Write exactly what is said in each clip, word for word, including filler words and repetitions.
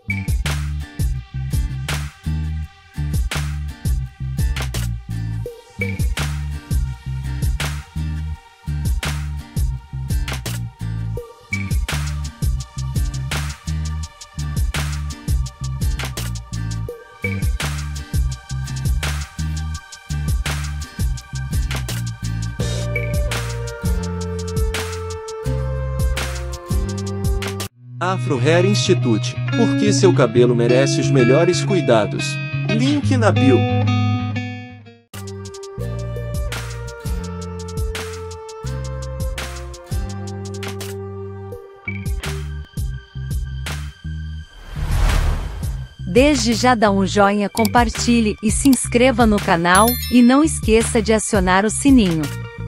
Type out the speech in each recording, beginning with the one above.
Afro Hair Institute, porque seu cabelo merece os melhores cuidados. Link na bio. Desde já dá um joinha, compartilhe e se inscreva no canal, e não esqueça de acionar o sininho.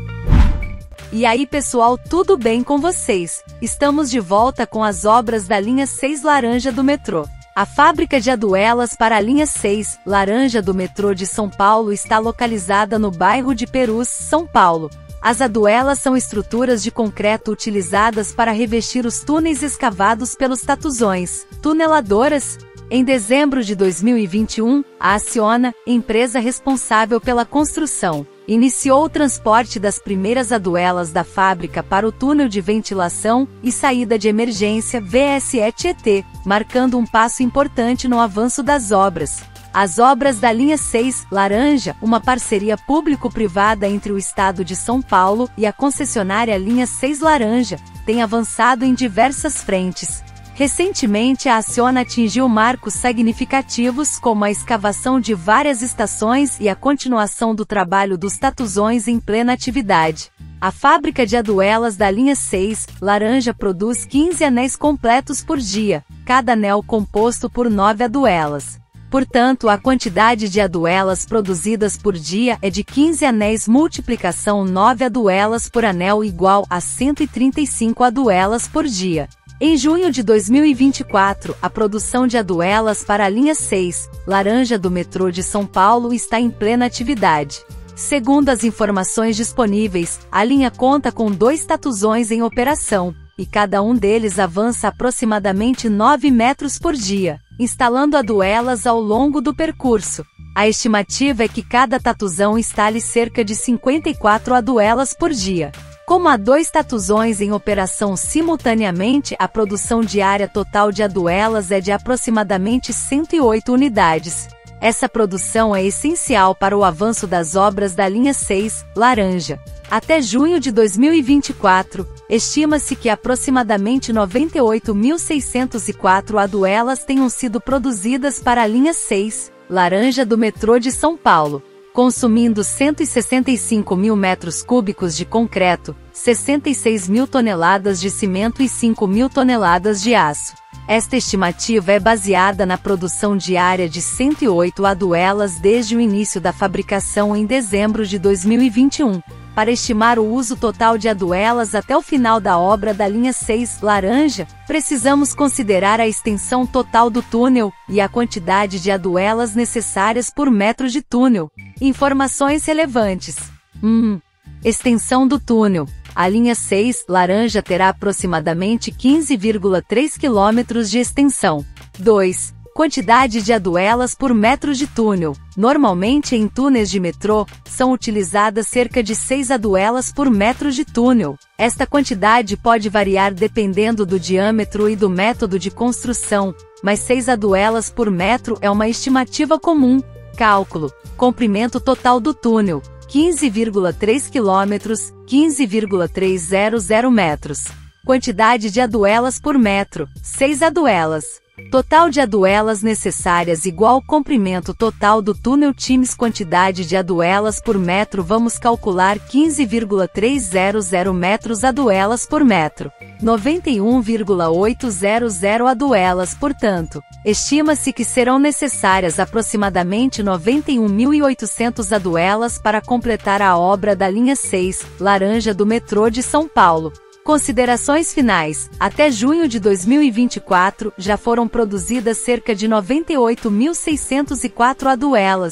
E aí pessoal, tudo bem com vocês? Estamos de volta com as obras da linha seis Laranja do metrô. A fábrica de aduelas para a linha seis Laranja do metrô de São Paulo está localizada no bairro de Perus, São Paulo. As aduelas são estruturas de concreto utilizadas para revestir os túneis escavados pelos tatuzões, tuneladoras. Em dezembro de dois mil e vinte e um, a Aciona, empresa responsável pela construção, iniciou o transporte das primeiras aduelas da fábrica para o túnel de ventilação e saída de emergência V S E Tietê, marcando um passo importante no avanço das obras. As obras da linha seis Laranja, uma parceria público-privada entre o Estado de São Paulo e a concessionária linha seis Laranja, têm avançado em diversas frentes. Recentemente, a Aciona atingiu marcos significativos como a escavação de várias estações e a continuação do trabalho dos tatuzões em plena atividade. A fábrica de aduelas da linha seis Laranja produz quinze anéis completos por dia, cada anel composto por nove aduelas. Portanto, a quantidade de aduelas produzidas por dia é de quinze anéis multiplicação nove aduelas por anel igual a cento e trinta e cinco aduelas por dia. Em junho de dois mil e vinte e quatro, a produção de aduelas para a linha seis Laranja do metrô de São Paulo está em plena atividade. Segundo as informações disponíveis, a linha conta com dois tatuzões em operação, e cada um deles avança aproximadamente nove metros por dia, instalando aduelas ao longo do percurso. A estimativa é que cada tatuzão instale cerca de cinquenta e quatro aduelas por dia. Como há dois tatuzões em operação simultaneamente, a produção diária total de aduelas é de aproximadamente cento e oito unidades. Essa produção é essencial para o avanço das obras da linha seis Laranja. Até junho de dois mil e vinte e quatro, estima-se que aproximadamente noventa e oito mil seiscentos e quatro aduelas tenham sido produzidas para a linha seis Laranja do metrô de São Paulo, consumindo cento e sessenta e cinco mil metros cúbicos de concreto, sessenta e seis mil toneladas de cimento e cinco mil toneladas de aço. Esta estimativa é baseada na produção diária de cento e oito aduelas desde o início da fabricação em dezembro de dois mil e vinte e um. Para estimar o uso total de aduelas até o final da obra da linha seis Laranja, precisamos considerar a extensão total do túnel e a quantidade de aduelas necessárias por metro de túnel. Informações relevantes. um. Extensão do túnel. A linha seis Laranja terá aproximadamente quinze vírgula três quilômetros de extensão. dois. Quantidade de aduelas por metro de túnel. Normalmente em túneis de metrô, são utilizadas cerca de seis aduelas por metro de túnel. Esta quantidade pode variar dependendo do diâmetro e do método de construção, mas seis aduelas por metro é uma estimativa comum. Cálculo. Comprimento total do túnel: quinze vírgula três quilômetros, quinze vírgula trezentos metros. Quantidade de aduelas por metro: seis aduelas. Total de aduelas necessárias igual comprimento total do túnel times quantidade de aduelas por metro. Vamos calcular quinze vírgula trezentos metros aduelas por metro. noventa e um vírgula oitocentos aduelas, portanto, estima-se que serão necessárias aproximadamente noventa e um mil e oitocentas aduelas para completar a obra da linha seis Laranja do metrô de São Paulo. Considerações finais. Até junho de dois mil e vinte e quatro, já foram produzidas cerca de noventa e oito mil seiscentos e quatro aduelas,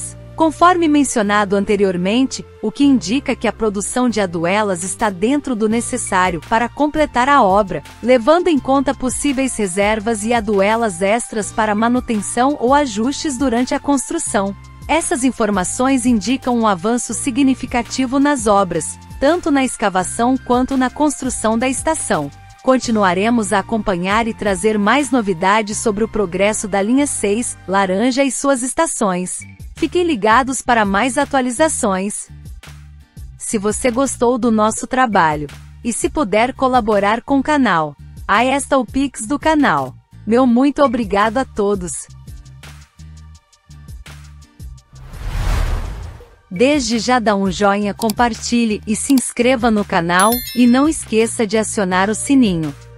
Conforme mencionado anteriormente, o que indica que a produção de aduelas está dentro do necessário para completar a obra, levando em conta possíveis reservas e aduelas extras para manutenção ou ajustes durante a construção. Essas informações indicam um avanço significativo nas obras, tanto na escavação quanto na construção da estação. Continuaremos a acompanhar e trazer mais novidades sobre o progresso da linha seis, Laranja e suas estações. Fiquem ligados para mais atualizações. Se você gostou do nosso trabalho, e se puder colaborar com o canal, aí está o Pix do canal. Meu muito obrigado a todos. Desde já dá um joinha, compartilhe e se inscreva no canal, e não esqueça de acionar o sininho.